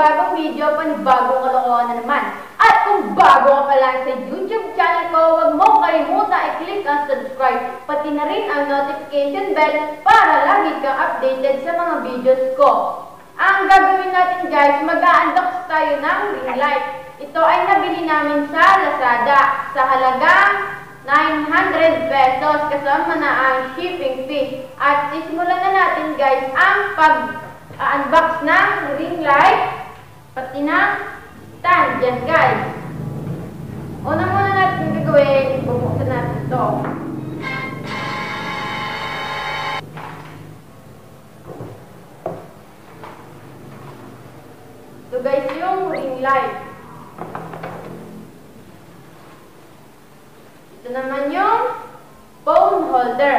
panibagong video, panibagong kalokohan na naman. At kung bago ka pa lang sa YouTube channel ko, huwag mo kalimutan i-click ang subscribe, pati na rin ang notification bell para lagi kang updated sa mga videos ko. Ang gagawin natin guys, mag-a-unbox tayo ng ring light. Ito ay nabili namin sa Lazada sa halagang 900 pesos kasama na ang shipping fee. At sisimulan na natin guys ang pag-unbox ng ring light pati ng stand dyan guys. Una muna natin gagawin, bubuksan natin ito. Ito guys yung ring light. Ito naman yung phone holder.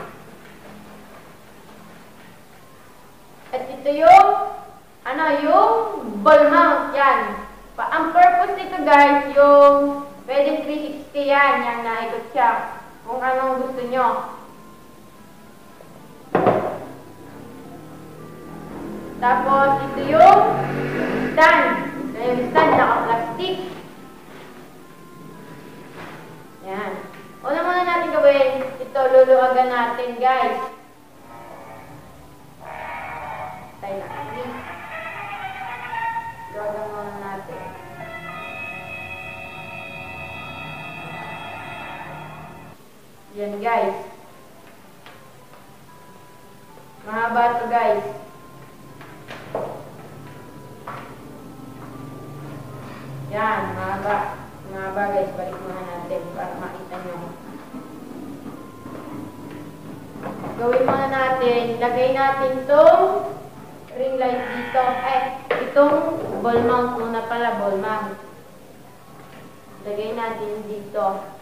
At ito yung yung ball mount yan. Ang purpose nito guys, yung pwede 360 yan. Yan, naikot siya. Kung anong gusto nyo. Tapos ito yung stand. Ito yung stand, naka-plastic. Yan. Una muna natin gawin, ito luluwagan natin guys. Tayo na. Luluwagan muna natin. Yan guys. Mahaba ito guys. Yan, mahaba. Mahaba guys, balik muna natin para makita nyo. Gawin muna natin, lagay natin itong ring light dito. Itong ball mount muna pala, ball mount. Lagay natin dito.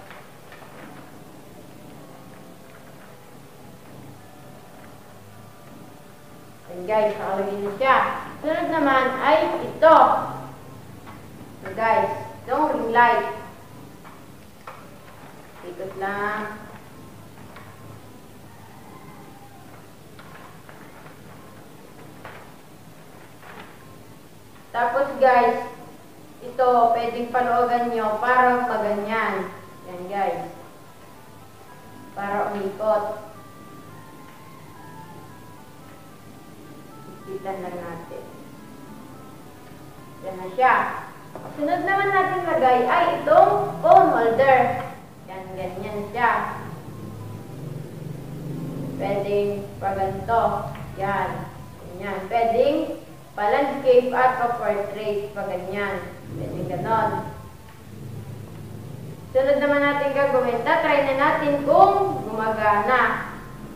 Ayan guys, nakalagay na siya. Sunod naman ay ito. So guys, itong ring light. Ikot lang. Tapos guys, ito pwedeng paluwagan nyo para maganyan. Yan guys. Para umikot. Ikitan lang natin. Yan na siya. Sunod naman natin lagay ay itong phone holder. Yan, ganyan siya. Pwedeng paganto. Yan. Ganyan. Pwedeng pa-landscape at pa-portrait. Paganyan. Pwedeng ganon. Sunod naman natin gagawin. Tatry na natin kung gumagana.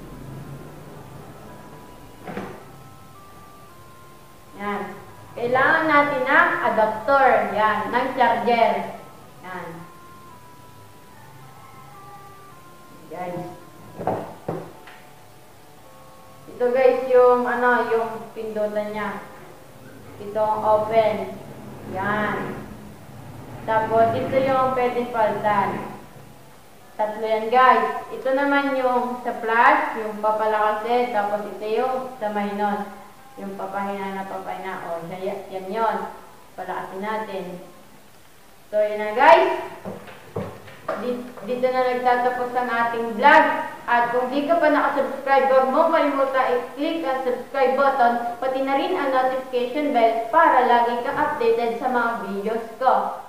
Yan. Kailangan natin ng adapter. Yan. Ng charger. Yan. Guys. Ito guys yung yung pindutan niya. Itong open. Yan. Tapos ito yung pwedeng paltan. Tatlo yan guys. Ito naman yung sa flash, yung papalakasin. Tapos ito yung sa minus. Yung papahina na papahina. O, yan yun. Palakasin natin. So, yun na guys. Dito na nagtatapos ang ating vlog. At kung di ka pa nakasubscribe, huwag mo kalimutan i-click ang subscribe button, pati na rin ang notification bell para lagi kang updated sa mga videos ko.